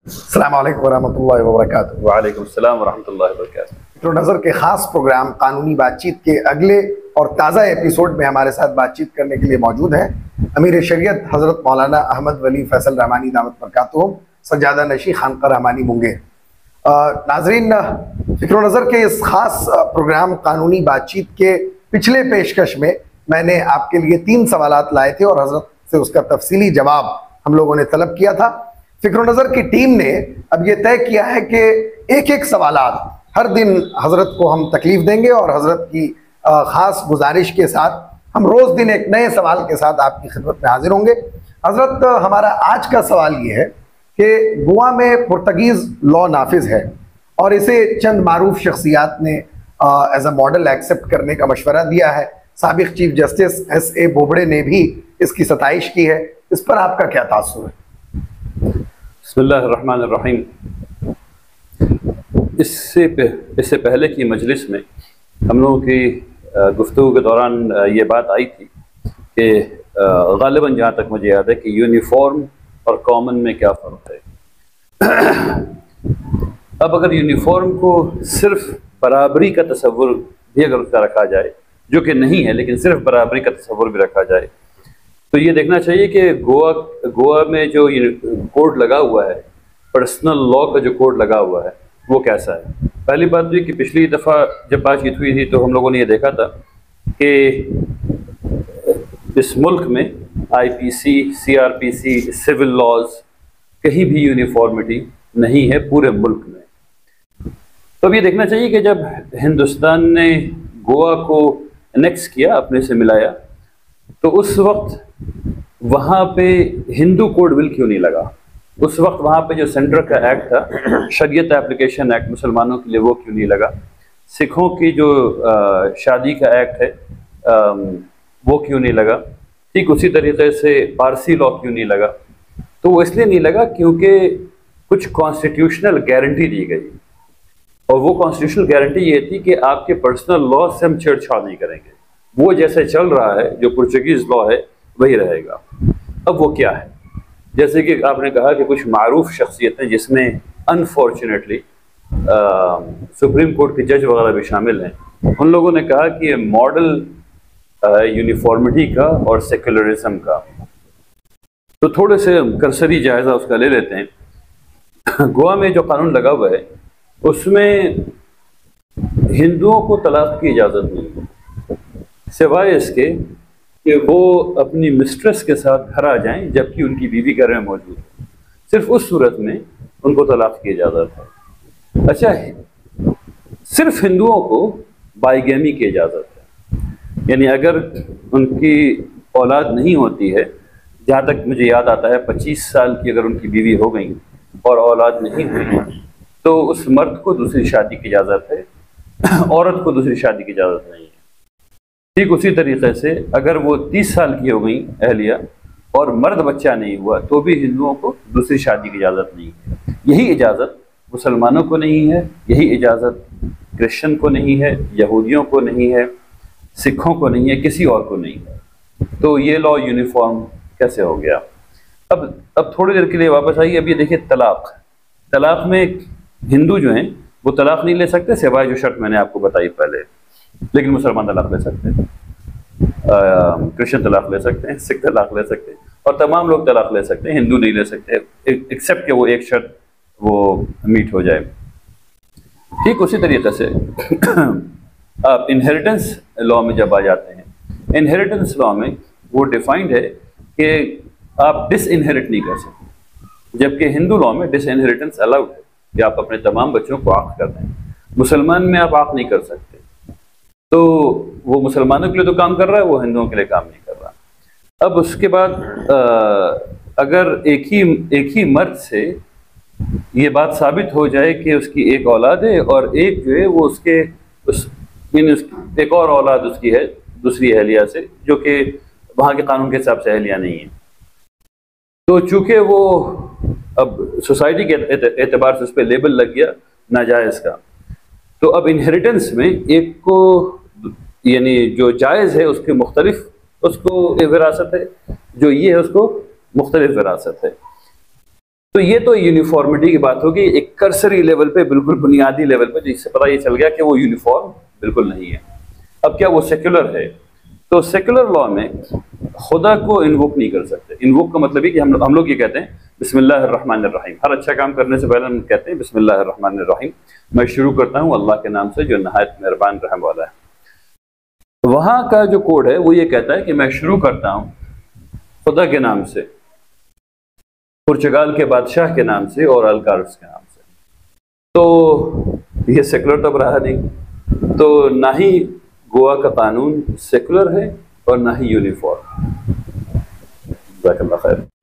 السلام علیکم ورحمۃ اللہ وبرکاتہ۔ وعلیکم السلام ورحمۃ اللہ وبرکاتہ۔ فکر و نظر کے خاص پروگرام قانونی بات چیت کے اگلے اور تازہ ایپیسوڈ میں ہمارے ساتھ بات چیت کرنے کے لیے موجود ہیں امیر شریعت حضرت مولانا احمد ولی فیصل رحمانی دامت برکاتہم، سجادہ نشی خانقاہ رحمانی منگیر۔ ناظرین، فکر و نظر کے اس خاص پروگرام قانونی بات چیت کے پچھلے پیشکش میں نے آپ کے لیے 3 سوالات لائے تھے اور حضرت سے اس کا تفصیلی جواب ہم لوگوں نے طلب کیا تھا۔ فکر و نظر کی ٹیم نے اب یہ طے کیا ہے کہ ایک سوالات ہر دن حضرت کو ہم تکلیف دیں گے اور حضرت کی خاص گزارش کے ساتھ ہم روز دن ایک نئے سوال کے ساتھ آپ کی خدمت میں حاضر ہوں گے۔ حضرت، ہمارا آج کا سوال یہ ہے کہ گوا میں پرتگیز لاء نافذ ہے اور اسے چند معروف شخصیات نے ایز اے ماڈل ایکسیپٹ کرنے کا مشورہ دیا ہے۔ سابق chief justice S A Bobde نے بھی اس کی ستائش کی ہے، اس پر آپ کا کیا تاثر ہے؟ بسم اللہ الرحمن الرحیم۔ اس سے پہلے کی مجلس میں ہم لوگوں کی گفتگو کے دوران یہ بات آئی تھی کہ غالباً جہاں تک مجھے یاد ہے کہ یونیفارم اور کامن میں کیا فرق ہے۔ اب اگر یونیفارم کو صرف برابری کا تصور بھی اگر اس کا رکھا جائے، جو کہ نہیں ہے لیکن صرف برابری کا تصور بھی رکھا جائے، تو یہ دیکھنا چاہیے کہ گوا میں جو کوڈ لگا ہوا ہے، پرسنل لاء کا جو کوڈ لگا ہوا ہے، وہ کیسا ہے۔ پہلی بات یہ کہ پچھلی دفعہ جب بات چیت ہوئی تھی تو ہم لوگوں نے یہ دیکھا تھا کہ اس ملک میں I P C, C R P C, civil laws کہیں بھی یونیفارمٹی نہیں ہے پورے ملک میں۔ تو اب یہ دیکھنا چاہیے کہ جب ہندوستان نے گوا کو انیکس کیا، اپنے سے ملایا، تو اس وقت وہاں پہ ہندو کوڈ بل کیوں نہیں لگا؟ اس وقت وہاں پہ جو سینٹر کا ایکٹ تھا، شریعت اپلیکیشن ایکٹ مسلمانوں کے لیے، وہ کیوں نہیں لگا؟ سکھوں کی جو شادی کا ایکٹ ہے وہ کیوں نہیں لگا؟ ٹھیک اسی طریقے سے پارسی لاء کیوں نہیں لگا؟ تو وہ اس لیے نہیں لگا کیونکہ کچھ کانسٹیٹیوشنل گارنٹی دی گئی، اور وہ کانسٹیٹیوشنل گارنٹی یہ تھی کہ آپ کے پرسنل لاء سے ہم چھیڑ چھاڑ نہیں کریں گے، وہ جیسے چل رہا ہے، جو پرتگیز لاء ہے وہی رہے گا۔ اب وہ کیا ہے؟ جیسے کہ آپ نے کہا کہ کچھ معروف شخصیتیں، جس میں انفارچونیٹلی سپریم کورٹ کے جج وغیرہ بھی شامل ہیں، ان لوگوں نے کہا کہ یہ ماڈل یونیفارمٹی کا اور سیکولرزم کا۔ تو تھوڑے سے کرسری جائزہ اس کا لے لیتے ہیں۔ گوا میں جو قانون لگا ہوا ہے اس میں ہندوؤں کو طلاق کی اجازت نہیں ہے، سوائے اس کے کہ وہ اپنی مسٹریس کے ساتھ گھر آ جائیں جبکہ ان کی بیوی گھر میں موجود ہے، صرف اس صورت میں ان کو طلاق کی اجازت ہے۔ اچھا، صرف ہندوؤں کو بائیگیمی کی اجازت ہے، یعنی اگر ان کی اولاد نہیں ہوتی ہے، جہاں تک مجھے یاد آتا ہے 25 سال کی اگر ان کی بیوی ہو گئی اور اولاد نہیں ہوئی، تو اس مرد کو دوسری شادی کی اجازت ہے، عورت کو دوسری شادی کی اجازت نہیں ہے۔ ٹھیک اسی طریقے سے اگر وہ 30 سال کی ہو گئی اہلیہ اور مرد بچہ نہیں ہوا، تو بھی ہندوؤں کو دوسری شادی کی اجازت نہیں ہے۔ یہی اجازت مسلمانوں کو نہیں ہے، یہی اجازت کرسچن کو نہیں ہے، یہودیوں کو نہیں ہے، سکھوں کو نہیں ہے، کسی اور کو نہیں ہے۔ تو یہ لاء یونیفارم کیسے ہو گیا؟ اب تھوڑی دیر کے لیے واپس آئیے۔ اب یہ دیکھیے، طلاق میں ہندو جو ہیں وہ طلاق نہیں لے سکتے سوائے جو شرط میں نے آپ کو بتائی پہلے، لیکن مسلمان طلاق لے سکتے ہیں، کرسچن طلاق لے سکتے ہیں، سکھ طلاق لے سکتے ہیں، اور تمام لوگ طلاق لے سکتے ہیں، ہندو نہیں لے سکتے ایکسیپٹ کہ وہ ایک شرط وہ میٹ ہو جائے۔ ٹھیک اسی طریقے سے آپ انہیریٹنس لاء میں جب آ جاتے ہیں، انہیریٹنس لاء میں وہ ڈیفائنڈ ہے کہ آپ ڈس انہیریٹ نہیں کر سکتے، جبکہ ہندو لاء میں ڈس انہیریٹنس الاؤڈ ہے کہ آپ اپنے تمام بچوں کو عاق کر دیں۔ مسلمان میں آپ عاق نہیں کر سکتے، تو وہ مسلمانوں کے لیے تو کام کر رہا ہے، وہ ہندوؤں کے لیے کام نہیں کر رہا۔ اب اس کے بعد اگر ایک ہی مرد سے یہ بات ثابت ہو جائے کہ اس کی ایک اولاد ہے اور ایک جو ہے وہ ایک اور اولاد اس کی ہے دوسری اہلیہ سے، جو کہ وہاں کے قانون کے حساب سے اہلیہ نہیں ہے، تو چونکہ وہ اب سوسائٹی کے اعتبار سے اس پہ لیبل لگ گیا ناجائز کا، تو اب انہیریٹنس میں ایک کو یعنی جو جائز ہے اس کے مختلف اس کو وراثت ہے، جو یہ ہے اس کو مختلف وراثت ہے۔ تو یہ تو یونیفارمٹی کی بات ہوگی ایک کرسری لیول پہ، بالکل بنیادی لیول پہ، جس سے پتہ یہ چل گیا کہ وہ یونیفارم بالکل نہیں ہے۔ اب کیا وہ سیکولر ہے؟ تو سیکولر لا میں خدا کو انووک نہیں کر سکتے۔ انووک کا مطلب ہے کہ ہم لوگ یہ کہتے ہیں بسم اللہ الرحمن الرحیم، ہر اچھا کام کرنے سے پہلے ہم کہتے ہیں بسم اللہ الرحمن الرحیم، میں شروع کرتا ہوں اللہ کے نام سے جو نہایت مہربان رحم والا ہے۔ وہاں کا جو کوڈ ہے وہ یہ کہتا ہے کہ میں شروع کرتا ہوں خدا کے نام سے، پرتگال کے بادشاہ کے نام سے اور الکارس کے نام سے۔ تو یہ سیکولر تو رہا نہیں، تو نہ ہی گوا کا قانون سیکولر ہے اور نہ ہی یونیفارم۔ جزاک اللہ خیر۔